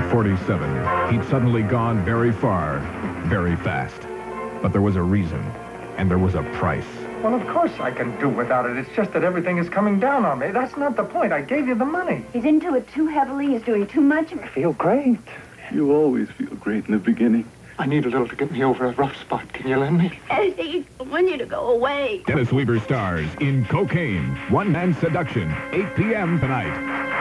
47, he'd suddenly gone very far, very fast. But there was a reason, and there was a price. Well, of course I can do without it. It's just that everything is coming down on me. That's not the point. I gave you the money. He's into it too heavily. He's doing too much. I feel great. You always feel great in the beginning. I need a little to get me over a rough spot. Can you lend me? Eddie, I want you to go away. Dennis Weaver stars in Cocaine, One-Man Seduction, 8 p.m. tonight.